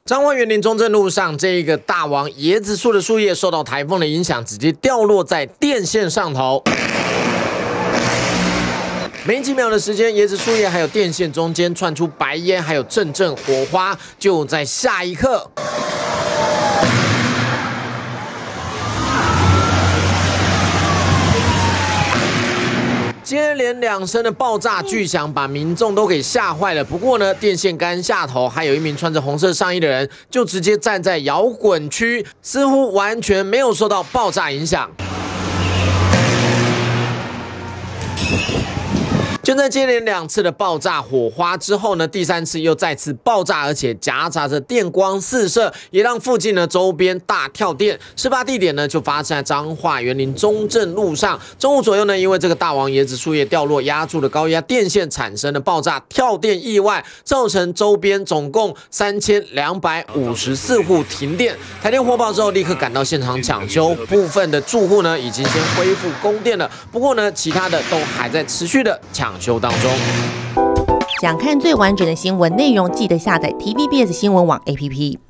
彰化园林中正路上，这个大王椰子树的树叶受到台风的影响，直接掉落在电线上头。没几秒的时间，椰子树叶还有电线中间窜出白烟，还有阵阵火花。就在下一刻，接连2声的爆炸巨响，把民众都给吓坏了。不过呢，电线杆下头还有一名穿着红色上衣的人，就直接站在摇滚区，似乎完全没有受到爆炸影响。就在接连2次的爆炸火花之后呢，第3次又再次爆炸，而且夹杂着电光四射，也让附近的周边大跳电。事发地点呢就发生在彰化园林中正路上。中午左右呢，因为这个大王椰子树叶掉落压住的高压电线产生的爆炸跳电意外，造成周边总共3254户停电。台电获报之后，立刻赶到现场抢修，部分的住户呢已经先恢复供电了。不过呢，其他的都还在持续的抢修当中。 想看最完整的新闻内容，记得下载 TVBS 新闻网 APP。